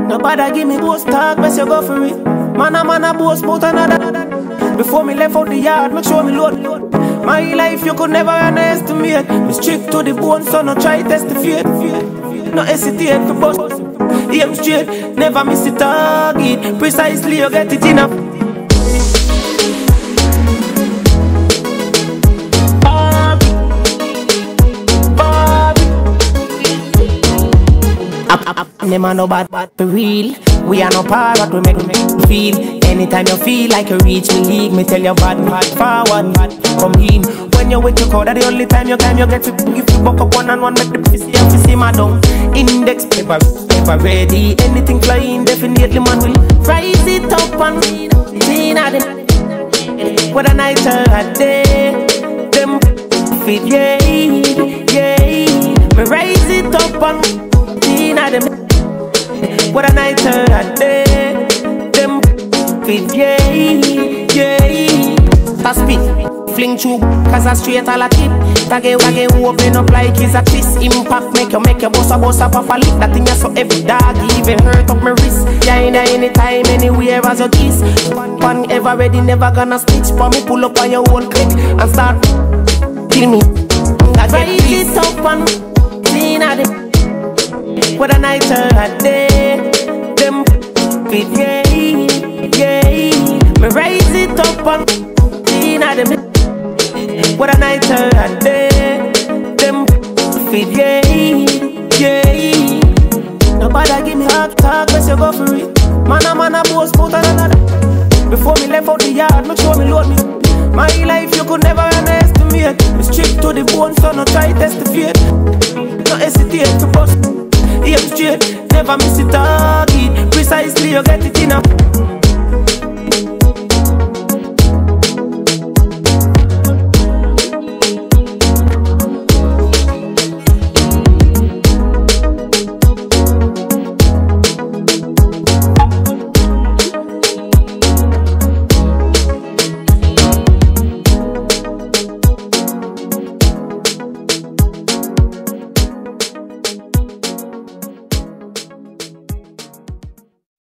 Nobody give me boast talk, best you go for it. Man a boast about another. Before me left out the yard, make sure me load. My life you could never underestimate. Me strict to the bone, so no try test the fate. No hesitate to bust. Aim straight, never miss the target. Precisely you get it enough. Them are no bad for real. We are no par, but we make you feel. Anytime you feel like you reach me league, me tell you bad forward, come in. When you wait to call, that the only time you get to give you buck up one and one, make the pussy and pussy my down. Index paper ready, anything flying, definitely man will rise it up and see them. What a night or a day, them fit yeah. Me rise it up and see them. What a night or a day, them fit yeah. Pass speed, fling through, cause I straight all a tip. Tage open up like it's a twist. Impact make you boss a pop a lick. That thing you so every dog, even hurt up my wrist. Yeah, anytime, anywhere as you kiss. One ever ready, never gonna stitch. For me pull up on your own click and start kill me. Rise it up and see them. What a night or a day, them fit yeah. Me rise it up and see them. What a night or a day, them fit yeah. Nobody give me hard talk, best you go for it. Man a boast about another. Before me left out the yard, make sure me load me. My life you could never underestimate. Me strict to the bone, so no try test the fate. No hesitate to bust. Aim straight, never miss the target. Precisely you get it enough.